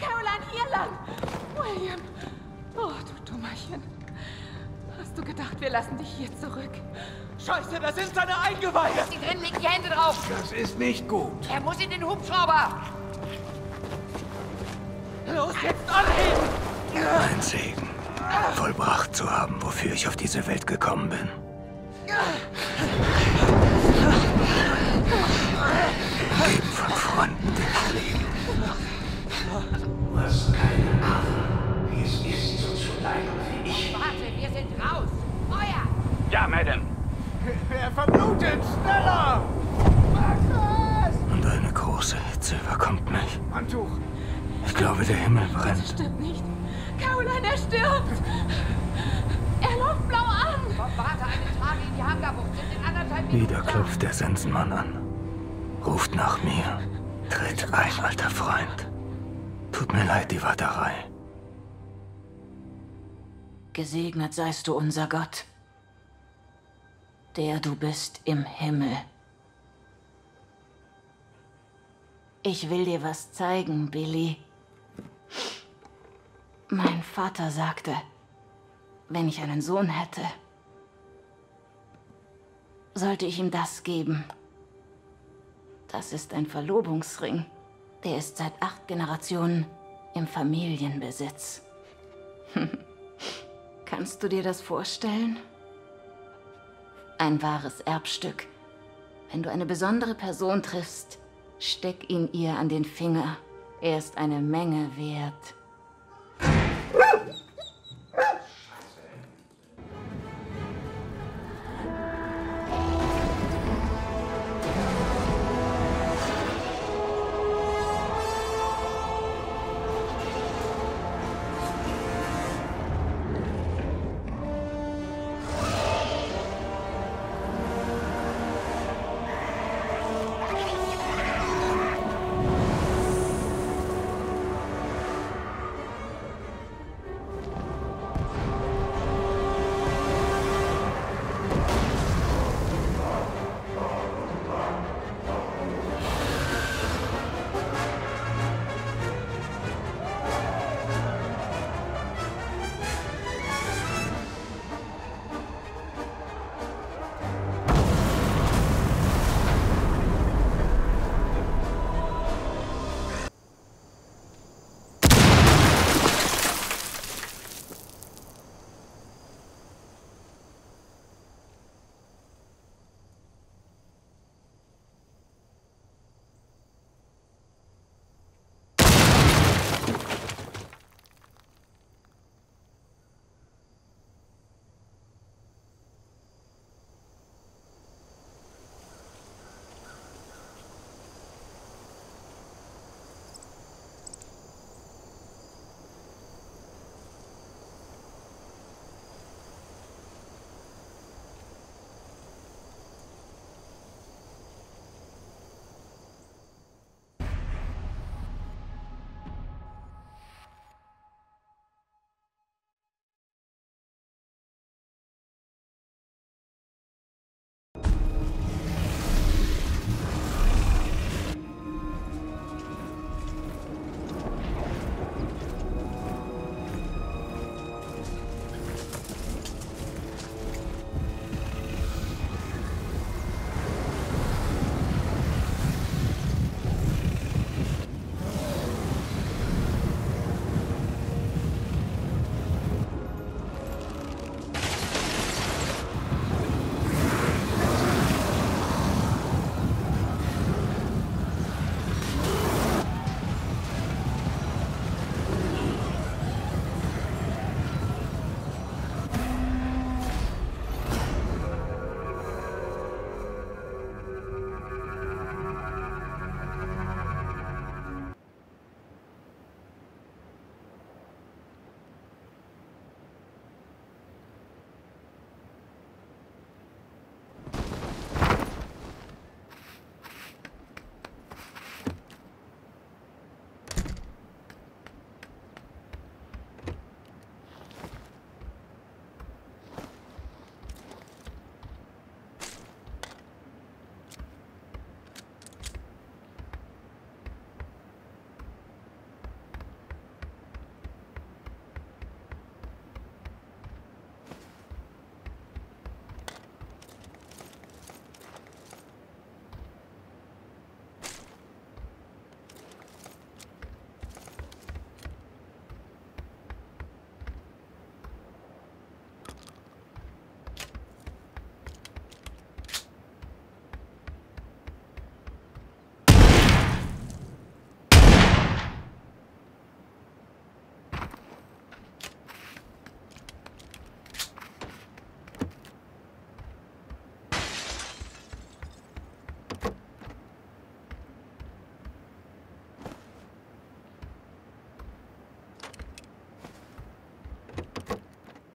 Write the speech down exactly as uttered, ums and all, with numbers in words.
Caroline, hier lang! William! Oh, du Dummerchen. Hast du gedacht, wir lassen dich hier zurück? Scheiße, das sind seine Eingeweide! Lass sie drin, leg die Hände drauf! Das ist nicht gut. Er muss in den Hubschrauber! Los, jetzt anheben! Ein Segen, vollbracht zu haben, wofür ich auf diese Welt gekommen bin. Geben von Freunden, die ich liebe. Du hast keine Ahnung, wie es ist, so zu leiden wie ich. Warte, wir sind raus! Feuer! Ja, Madame. Er verblutet! Schneller! Und eine große Hitze überkommt mich. Handtuch! Ich glaube, der Himmel Das brennt. stimmt nicht. Caroline, er stirbt! Er läuft blau an! Komm, warte, eine Trage in die Hangarbucht. Sind in anderthalb Minuten Wieder da. klopft der Sensenmann an. Ruft nach mir. Tritt ein, alter Freund. Tut mir leid, die Warterei. Gesegnet seist du, unser Gott, der du bist im Himmel. Ich will dir was zeigen, Billy. Mein Vater sagte, wenn ich einen Sohn hätte, sollte ich ihm das geben. Das ist ein Verlobungsring. Der ist seit acht Generationen im Familienbesitz. Kannst du dir das vorstellen? Ein wahres Erbstück. Wenn du eine besondere Person triffst, steck ihn ihr an den Finger. Er ist eine Menge wert.